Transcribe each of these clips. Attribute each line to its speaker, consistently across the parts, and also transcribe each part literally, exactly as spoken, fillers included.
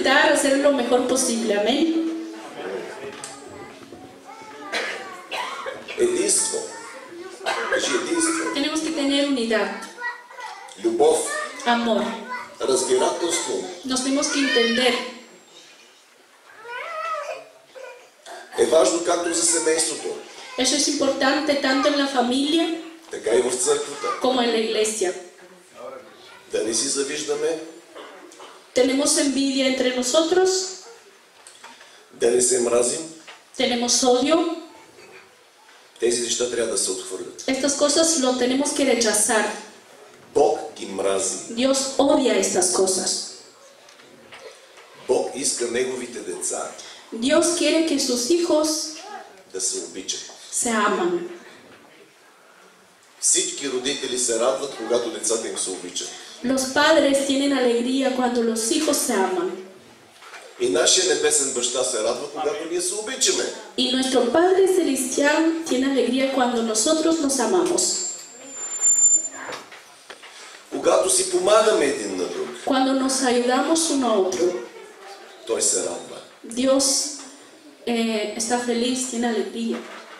Speaker 1: intentar hacer lo mejor posible. Amén.
Speaker 2: Единство. Кажи единство.
Speaker 1: Tenemos que tener unidad,
Speaker 2: Любов.
Speaker 1: amor.
Speaker 2: Разбирателство.
Speaker 1: Nos tenemos que entender.
Speaker 2: Е важно както за семейството,
Speaker 1: Eso es importante tanto en la familia
Speaker 2: така и в църквата.
Speaker 1: como en la iglesia.
Speaker 2: Да не си завиждаме,
Speaker 1: Tenemos envidia entre nosotros,
Speaker 2: да не се мразим.
Speaker 1: tenemos odio.
Speaker 2: Тези неща трябва да се отхвърлят.
Speaker 1: Estas cosas lo tenemos que rechazar.
Speaker 2: Бог ги мрази.
Speaker 1: Dios odia estas cosas.
Speaker 2: Бог иска неговите деца
Speaker 1: Dios quiere que sus hijos
Speaker 2: да се обичат.
Speaker 1: se aman.
Speaker 2: Всички родители се радват, когато децата им се обичат.
Speaker 1: Los padres tienen alegría cuando los hijos se aman.
Speaker 2: И нашия небесен баща се радва, когато ние се обичаме.
Speaker 1: Y nuestro Padre Celestial tiene alegría cuando nosotros nos amamos.
Speaker 2: Когато си помагаме един на друг,
Speaker 1: Cuando nos ayudamos uno a otro.
Speaker 2: той се радва.
Speaker 1: Dios eh, está feliz, tiene alegría.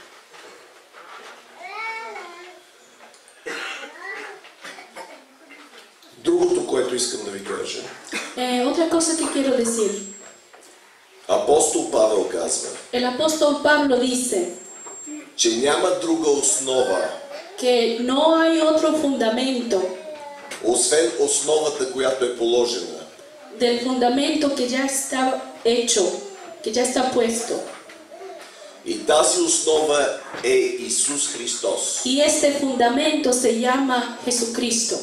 Speaker 2: Другото, което искам да ви кажа,
Speaker 1: Eh, otra cosa que quiero decir.
Speaker 2: апостол Павел казва,
Speaker 1: El apóstol Pablo dice
Speaker 2: че няма друга основа,
Speaker 1: que no hay otro fundamento
Speaker 2: освен основата, която е положена.
Speaker 1: del fundamento que ya está hecho, que ya está puesto.
Speaker 2: И тази основа е Исус Христос.
Speaker 1: Y este fundamento se llama Jesucristo.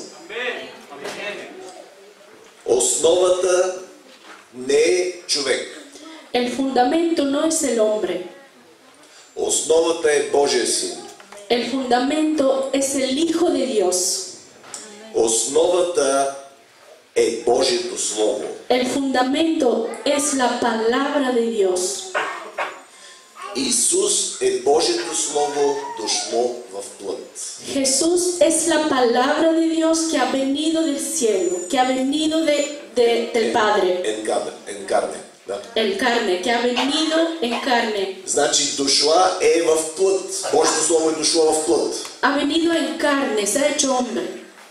Speaker 2: Основата не е човек.
Speaker 1: El fundamento no es el hombre.
Speaker 2: Основата е Божия син.
Speaker 1: El fundamento es el Hijo de Dios.
Speaker 2: Основата е Божието Слово.
Speaker 1: El fundamento es la palabra de Dios.
Speaker 2: Исус е Божието Слово дошло в плът.
Speaker 1: Jesús es la palabra de Dios que ha venido del cielo, que ha venido de, de- del Padre.
Speaker 2: En carne, en carne, да.
Speaker 1: El carne, que ha venido en carne.
Speaker 2: Значи дошла е в плът. Божието Слово е дошло в плът.
Speaker 1: Ha venido en carne, se ha hecho hombre.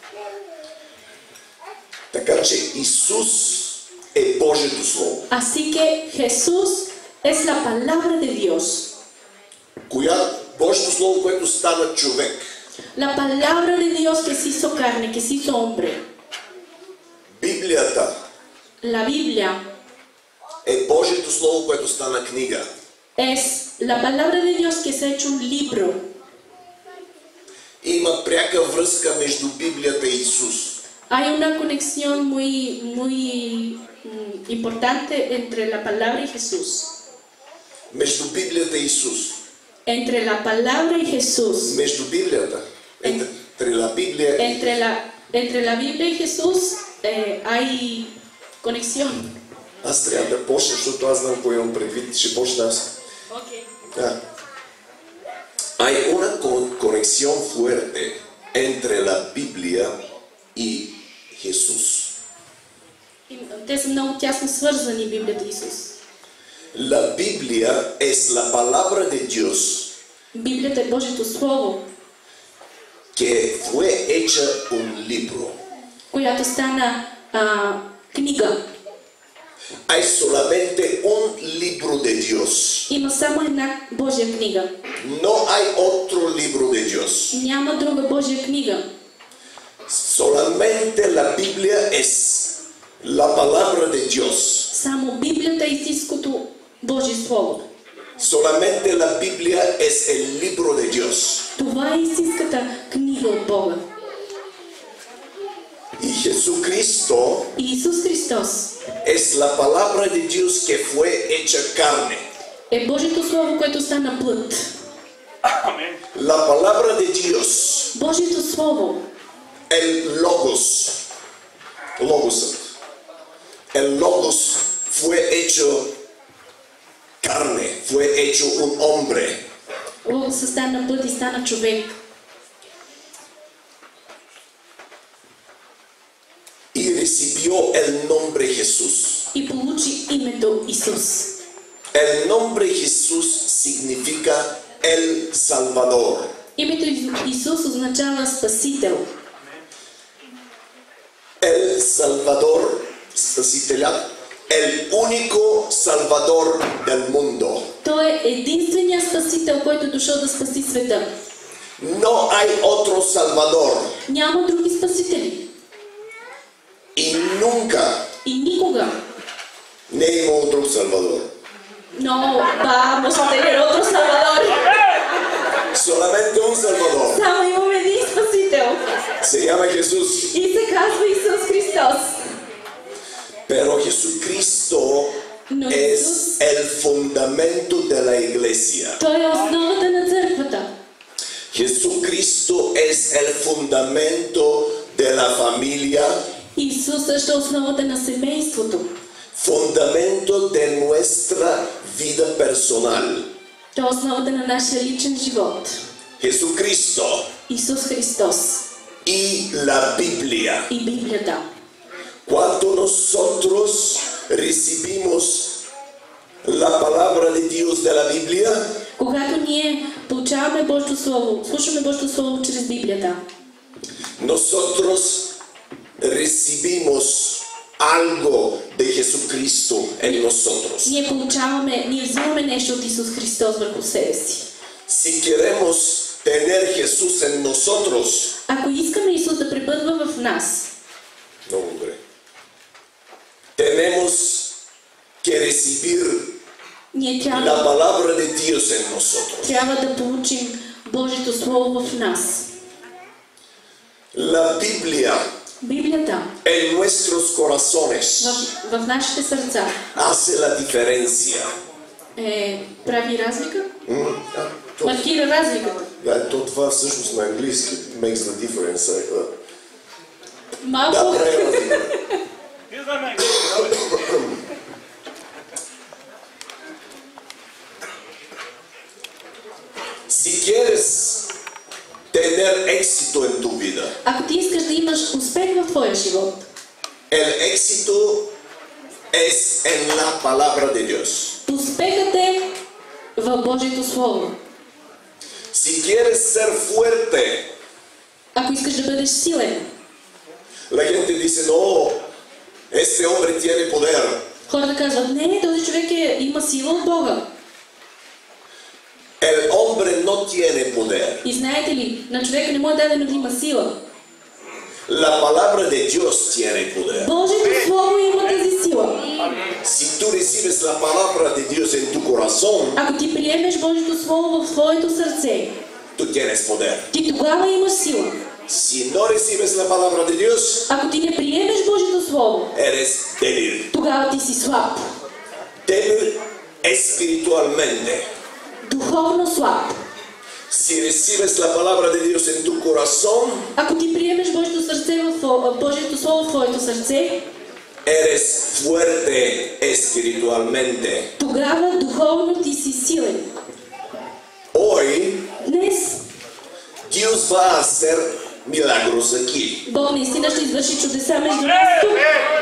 Speaker 2: Така че Исус е Божието Слово.
Speaker 1: Así que Jesús es la palabra de Dios.
Speaker 2: Коя Божието Слово, което стана човек.
Speaker 1: La palabra de Dios que se hizo carne, que se hizo hombre.
Speaker 2: Библията
Speaker 1: La Biblia
Speaker 2: е Божието Слово, което стана книга.
Speaker 1: es la palabra de Dios que se ha hecho un libro.
Speaker 2: Има пряка връзка между Библията и Исус.
Speaker 1: Hay una conexión muy, muy mm, importante entre la palabra y Jesús.
Speaker 2: Между Библията и Исус.
Speaker 1: Entre la palabra y Jesús.
Speaker 2: Между Библията. Entre la Biblia y
Speaker 1: Entre la, entre la Biblia y Jesús eh, hay conexión.
Speaker 2: Аз трябва да почна, защото аз знам кое имам предвид. Ще почна аз.
Speaker 1: Okay.
Speaker 2: Ah. Hay una con- conexión fuerte entre la Biblia y Jesús.
Speaker 1: Те са много тясно свързани, Библията и Исус.
Speaker 2: La Biblia es la palabra de Dios
Speaker 1: Библията е Божието Слово,
Speaker 2: que fue hecha un libro.
Speaker 1: която стана а, книга.
Speaker 2: Hay solamente un libro de Dios.
Speaker 1: Има само една Божия книга.
Speaker 2: No hay otro libro de Dios.
Speaker 1: Няма друга Божия книга.
Speaker 2: Solamente la Biblia es la palabra de Dios.
Speaker 1: Само Библията е истинското Божие Слово.
Speaker 2: Solamente la Biblia es el libro de Dios.
Speaker 1: Това е истинската книга от Бога.
Speaker 2: Y Jesucristo
Speaker 1: И Исус Христос
Speaker 2: es la palabra de Dios que fue hecha carne.
Speaker 1: е Божието Слово, което стана плът.
Speaker 2: La palabra de Dios,
Speaker 1: Божието Слово,
Speaker 2: el logos, logos, el logos fue hecho carne, fue hecho un hombre.
Speaker 1: Логосът стана плът и стана човек.
Speaker 2: Y recibió el nombre Jesús.
Speaker 1: И получи значи името Исус.
Speaker 2: El nombre Jesús significa El Salvador.
Speaker 1: Името Исус означава Спасител.
Speaker 2: El Salvador, Spasителят, el único Salvador del mundo.
Speaker 1: Той е единственият Спасител, който е дошъл да спаси света.
Speaker 2: No hay otro Salvador.
Speaker 1: Няма други спасители.
Speaker 2: Y nunca
Speaker 1: И никога.
Speaker 2: ne hay otro Salvador.
Speaker 1: No vamos a tener otro Salvador.
Speaker 2: Solamente un Salvador.
Speaker 1: Само имаме един Спасител.
Speaker 2: Se llama Jesús.
Speaker 1: И се казва Исус Христос.
Speaker 2: Pero Jesucristo
Speaker 1: Но
Speaker 2: es
Speaker 1: Исус,
Speaker 2: el fundamento de la iglesia.
Speaker 1: Той е основата на църквата.
Speaker 2: Jesucristo es el fundamento de la familia,
Speaker 1: Исус също е основата на семейството.
Speaker 2: fundamento de nuestra vida personal.
Speaker 1: Той е основата на нашия личен живот.
Speaker 2: Jesucristo
Speaker 1: Исус Христос
Speaker 2: y la Biblia.
Speaker 1: и Библията.
Speaker 2: Cuando nosotros recibimos la palabra de Dios de la Biblia,
Speaker 1: Когато ние получаваме Божието Слово, слушаме Божието Слово чрез Библията,
Speaker 2: nosotros recibimos algo de Jesucristo en nosotros.
Speaker 1: ние получаваме, ние взимаме нещо от Исус Христос върху себе си.
Speaker 2: Si queremos tener Jesús en nosotros,
Speaker 1: Ако искаме Исус да пребъдва в нас,
Speaker 2: no, hombre, tenemos que recibir
Speaker 1: ние
Speaker 2: la
Speaker 1: трябва,
Speaker 2: palabra de Dios en nosotros.
Speaker 1: трябва да получим Божието Слово в нас.
Speaker 2: La Biblia
Speaker 1: Библията
Speaker 2: en nuestros corazones
Speaker 1: в, в нашите сърца
Speaker 2: hace la diferencia.
Speaker 1: е, прави разлика,
Speaker 2: М? А, то-
Speaker 1: маркира разликата.
Speaker 2: Да, то това всъщност на английски makes the difference. А, а,
Speaker 1: Малко,
Speaker 2: Да, прави разлика. Si quieres tener éxito en tu vida,
Speaker 1: ако ти искаш да имаш успех в твоя живот,
Speaker 2: el éxito es en la palabra de Dios.
Speaker 1: успехът е в Божието Слово.
Speaker 2: Si quieres ser fuerte,
Speaker 1: Ако искаш да бъдеш силен,
Speaker 2: la gente dice, no, este hombre tiene poder.
Speaker 1: хората казват, не, този човек е, има сила от Бога.
Speaker 2: El hombre no tiene poder.
Speaker 1: И знаете ли, на човека не му е дадено да има сила.
Speaker 2: La palabra de Dios tiene poder.
Speaker 1: Божието Слово има тази сила.
Speaker 2: Si tú recibes la palabra de Dios en tu corazón,
Speaker 1: Ако ти приемеш Божието Слово в твоето сърце,
Speaker 2: tú tienes poder.
Speaker 1: ти тогава имаш сила.
Speaker 2: Si no recibes la palabra de Dios,
Speaker 1: Ако ти не приемеш Божието Слово,
Speaker 2: eres débil.
Speaker 1: тогава ти си слаб.
Speaker 2: Débil espiritualmente.
Speaker 1: Духовно слаб.
Speaker 2: Si recibes la palabra de Dios en tu corazón,
Speaker 1: Ако ти приемеш Божието сърце в тво- Божието Слово в твоето сърце,
Speaker 2: eres fuerte espiritualmente.
Speaker 1: тогава духовно ти си силен.
Speaker 2: Hoy,
Speaker 1: Днес
Speaker 2: Dios va a hacer milagros aquí.
Speaker 1: Бог наистина ще извърши чудеса между нас тук.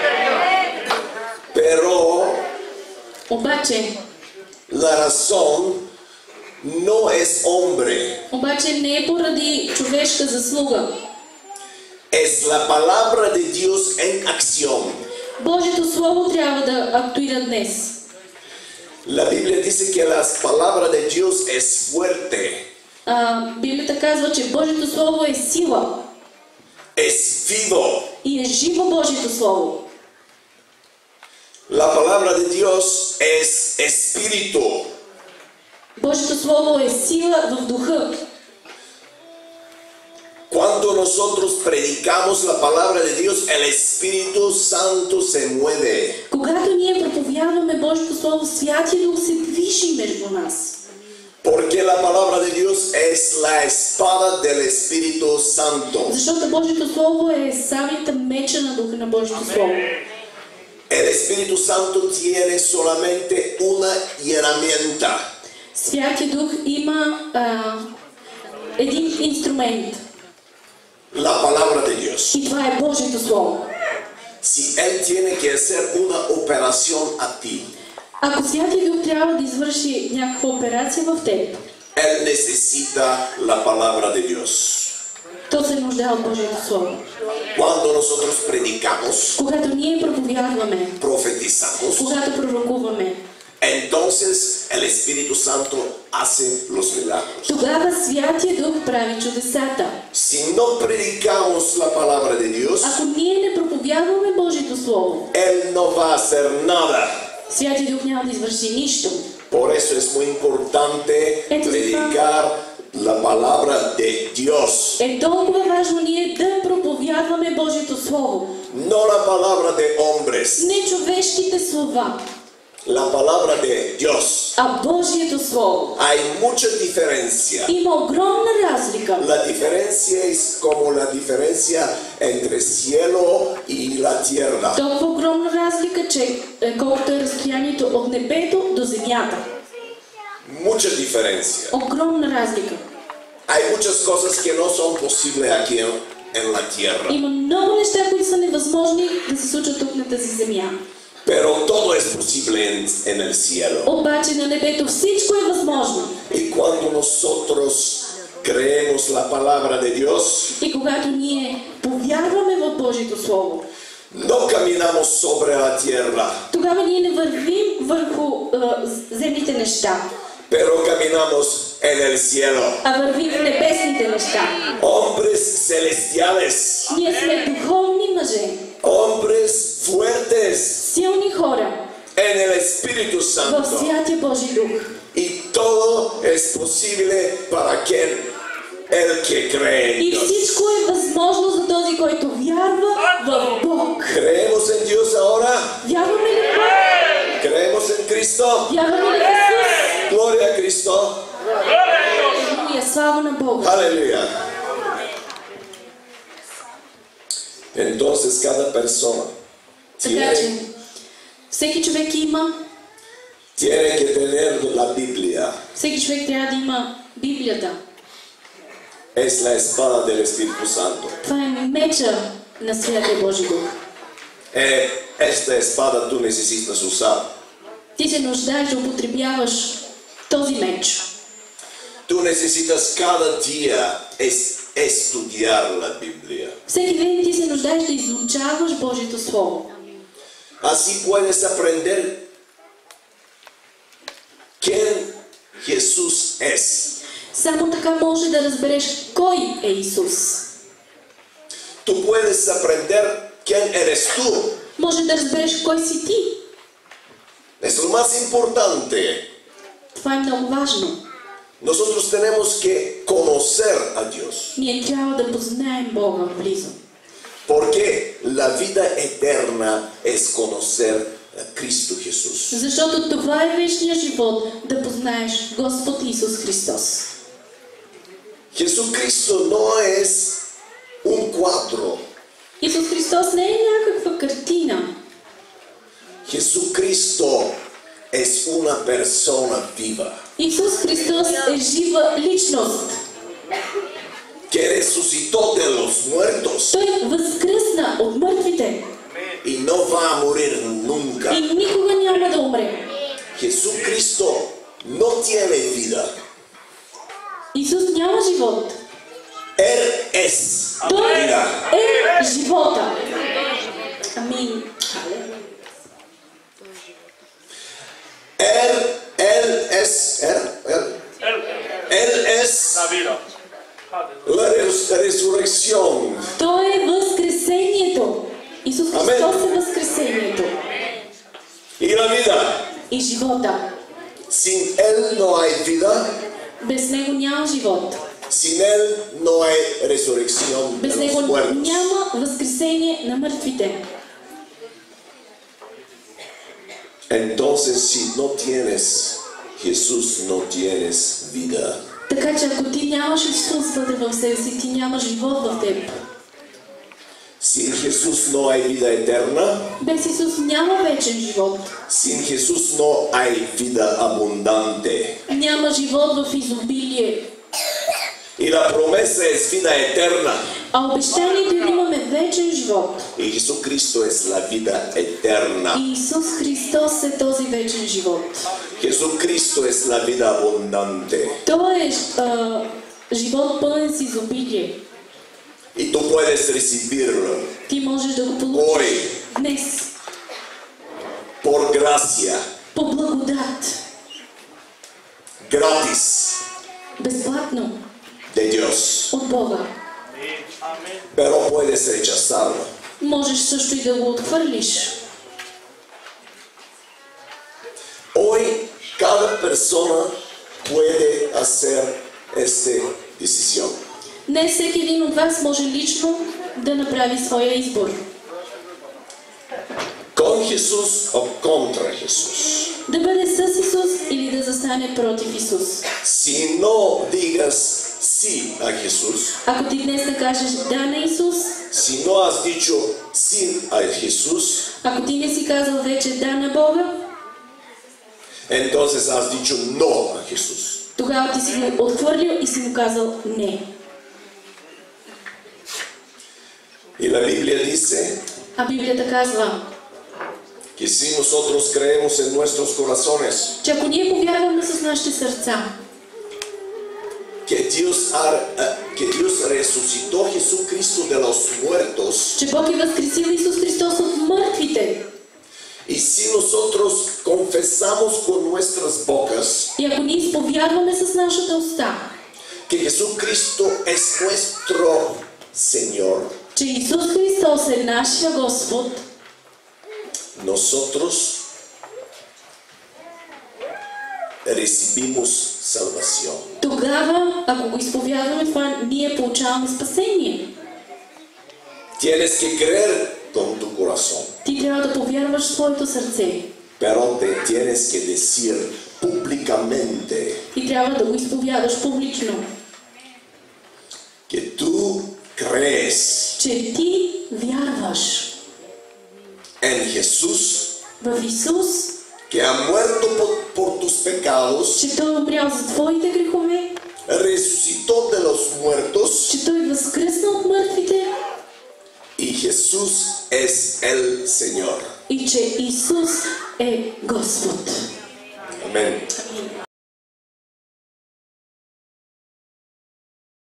Speaker 2: Pero
Speaker 1: Обаче,
Speaker 2: la razón no es hombre,
Speaker 1: обаче не е поради човешка заслуга.
Speaker 2: es la palabra de Dios en acción.
Speaker 1: Божието Слово трябва да актуира днес.
Speaker 2: La Biblia dice que la palabra de Dios es fuerte,
Speaker 1: А, Библията казва, че Божието Слово е сила
Speaker 2: es vivo.
Speaker 1: и е живо Божието Слово.
Speaker 2: La palabra de Dios es espíritu.
Speaker 1: Божието Слово е сила в духа.
Speaker 2: Cuando nosotros predicamos la palabra de Dios, el Espíritu Santo se mueve.
Speaker 1: Когато ние проповядваме Божието Слово, Святия Дух се движи между нас.
Speaker 2: Porque la palabra de Dios es la espada del Espíritu Santo.
Speaker 1: Защото Божието Слово е самата меча на Духа на Божието Слово.
Speaker 2: El Espíritu Santo tiene solamente una herramienta.
Speaker 1: Святия Дух има а, един инструмент.
Speaker 2: La palabra de Dios.
Speaker 1: И това е Божието Слово.
Speaker 2: si Él tiene que hacer una operación a ti,
Speaker 1: Ако Святия Дух трябва да извърши някаква операция в теб,
Speaker 2: Él necesita la palabra de Dios.
Speaker 1: то се нуждае от Божието Слово.
Speaker 2: Cuando nosotros predicamos,
Speaker 1: Когато ние проповядваме,
Speaker 2: profetizamos,
Speaker 1: когато пророкуваме,
Speaker 2: entonces el Espíritu Santo hace los milagros.
Speaker 1: тогава Святия Дух прави чудесата.
Speaker 2: Si no predicamos la palabra de Dios,
Speaker 1: Ако ние не проповядваме Божието Слово,
Speaker 2: Él no va a hacer nada.
Speaker 1: Святия Дух няма да извърши нищо.
Speaker 2: Por eso es muy importante predicar la palabra de Dios,
Speaker 1: Е толкова важно ние да проповядваме Божието Слово.
Speaker 2: no la palabra de hombres,
Speaker 1: Не човешките слова,
Speaker 2: la palabra de Dios.
Speaker 1: а Божието Слово.
Speaker 2: Hay mucha diferencia.
Speaker 1: Има огромна разлика.
Speaker 2: La diferencia es como la diferencia entre cielo y la tierra.
Speaker 1: Толкова огромна разлика, че е, колкото е разстоянието от небето до земята.
Speaker 2: Mucha diferencia.
Speaker 1: Огромна разлика.
Speaker 2: Hay muchas cosas que no son posibles aquí en, en la tierra,
Speaker 1: Има много неща, които са невъзможни да се случат тук на тази земя.
Speaker 2: pero todo es posible en, en el cielo.
Speaker 1: Обаче на небето всичко е възможно.
Speaker 2: Y cuando nosotros creemos la palabra de Dios,
Speaker 1: И когато ние повярваме в Божието Слово,
Speaker 2: no caminamos sobre la tierra,
Speaker 1: тогава ние не вървим върху е, земните неща,
Speaker 2: pero caminamos en el cielo.
Speaker 1: а вървим в небесните неща.
Speaker 2: Hombres celestiales,
Speaker 1: Ние сме духовни мъже,
Speaker 2: hombres fuertes
Speaker 1: силни хора
Speaker 2: en el Espíritu
Speaker 1: в
Speaker 2: Santo.
Speaker 1: Святия Божи Дух.
Speaker 2: Y todo es posible para quien, el que cree en
Speaker 1: И
Speaker 2: Dios.
Speaker 1: всичко е възможно за този, който вярва в Бог.
Speaker 2: ¿Creemos en Dios ahora?
Speaker 1: Вярваме ли в Бог?
Speaker 2: ¿Creemos en Cristo?
Speaker 1: Вярваме ли в Исус?
Speaker 2: Gloria a Cristo.
Speaker 1: Алелуя, слава на Бога.
Speaker 2: Aleluya. Entonces cada persona
Speaker 1: Така че,
Speaker 2: tiene,
Speaker 1: всеки човек има,
Speaker 2: tiene que tener la Biblia.
Speaker 1: всеки човек трябва да има Библията.
Speaker 2: Es la espada del Espíritu Santo.
Speaker 1: Това е меча на Святия Божи Дух.
Speaker 2: Eh, esta espada tú necesitas usar.
Speaker 1: Ти се нуждаеш да употребяваш този меч.
Speaker 2: Tú necesitas cada día es, estudiar la Biblia.
Speaker 1: Всеки ден ти се нуждаеш да изучаваш Божието Слово.
Speaker 2: Así puedes aprender quién Jesús es.
Speaker 1: Само така може да разбереш кой е Исус.
Speaker 2: Tú puedes aprender quién eres tú.
Speaker 1: Може да разбереш кой си ти.
Speaker 2: Es lo más importante.
Speaker 1: Това е много важно.
Speaker 2: Nosotros tenemos que conocer a Dios.
Speaker 1: Ние трябва да познаем Бога близо.
Speaker 2: Porque la vida eterna es conocer a Cristo Jesús.
Speaker 1: Защото това е вечният живот, да познаеш Господ Исус Христос.
Speaker 2: Jesucristo no es un cuadro.
Speaker 1: Исус Христос не е някаква картина.
Speaker 2: Jesucristo es una persona viva
Speaker 1: Исус Христос е жива личност.
Speaker 2: que resucitó de los muertos
Speaker 1: Той възкръсна от мъртвите
Speaker 2: y no va a morir nunca.
Speaker 1: и никога няма да умре.
Speaker 2: Jesucristo no tiene vida.
Speaker 1: Исус няма живот.
Speaker 2: Él es
Speaker 1: Той
Speaker 2: vida.
Speaker 1: е живота. Амин.
Speaker 2: Él, él es, él, él, él es la res- resurrección.
Speaker 1: Той е възкресението. Исус Христос е възкресението
Speaker 2: Y la vida.
Speaker 1: и живота.
Speaker 2: Sin Él no hay vida.
Speaker 1: Без него няма живот.
Speaker 2: Sin Él no hay resurrección de
Speaker 1: Без
Speaker 2: los
Speaker 1: него
Speaker 2: muertos.
Speaker 1: няма възкресение на мъртвите.
Speaker 2: Entonces, si no tienes Jesús, no tienes vida.
Speaker 1: Така че ако ти нямаш Исус вътре в себе си, ти нямаш живот в теб.
Speaker 2: Sin Jesús no hay vida eterna.
Speaker 1: Без Исус няма вечен живот.
Speaker 2: Sin Jesús no hay vida abundante.
Speaker 1: Няма живот в изобилие.
Speaker 2: Y la promesa es vida eterna.
Speaker 1: А обещанието е да имаме вечен живот.
Speaker 2: Y Jesucristo es la vida eterna.
Speaker 1: И Исус Христос е този вечен живот.
Speaker 2: Jesucristo es la vida abundante.
Speaker 1: Той е а, живот пълен с изобилие.
Speaker 2: Y tú puedes recibirlo
Speaker 1: Ти можеш да го получиш
Speaker 2: hoy
Speaker 1: днес
Speaker 2: por gracia,
Speaker 1: по благодат,
Speaker 2: gratis
Speaker 1: безплатно
Speaker 2: de Dios.
Speaker 1: от Бога.
Speaker 2: Pero puedes rechazarlo.
Speaker 1: Можеш също и да го отхвърлиш.
Speaker 2: Hoy cada persona puede hacer esta decisión.
Speaker 1: Днес всеки един от вас може лично да направи своя избор.
Speaker 2: Con Jesús o contra Jesús.
Speaker 1: Да бъде с Исус или да застане против Исус.
Speaker 2: Si no digas sí a Jesús,
Speaker 1: Ако ти днес не кажеш да на Исус,
Speaker 2: si no has dicho sí a Jesús,
Speaker 1: ако ти не си казал вече да на Бога,
Speaker 2: entonces has dicho no a Jesús.
Speaker 1: тогава ти си го отхвърлил и си му казал не.
Speaker 2: Y la Biblia dice
Speaker 1: А Библията казва,
Speaker 2: que si nosotros creemos en nuestros corazones
Speaker 1: че ако ние повярваме с нашите сърца,
Speaker 2: que Dios, ha, que Dios resucitó a Jesucristo de los muertos,
Speaker 1: че Бог е възкресил Исус Христос от мъртвите,
Speaker 2: y si nosotros confesamos con nuestras bocas
Speaker 1: и ако ние изповядваме с нашата уста,
Speaker 2: que Jesucristo es nuestro Señor,
Speaker 1: че Исус Христос е нашия Господ,
Speaker 2: nosotros recibimos salvación.
Speaker 1: тогава, ако го изповядваме това, ние получаваме спасение.
Speaker 2: Tienes que creer con tu corazón,
Speaker 1: Ти трябва да повярваш в своето сърце
Speaker 2: pero te tienes que decir públicamente
Speaker 1: и трябва да го изповядаш публично,
Speaker 2: que tú crees
Speaker 1: че ти вярваш
Speaker 2: en Jesús,
Speaker 1: в Исус,
Speaker 2: que ha muerto por, por tus pecados,
Speaker 1: че Той е умрял за твоите грехове,
Speaker 2: resucitó de los muertos,
Speaker 1: че Той възкръсна от мъртвите
Speaker 2: y Jesús es el Señor.
Speaker 1: и че Исус е Господ.
Speaker 2: Amén.
Speaker 1: Амин.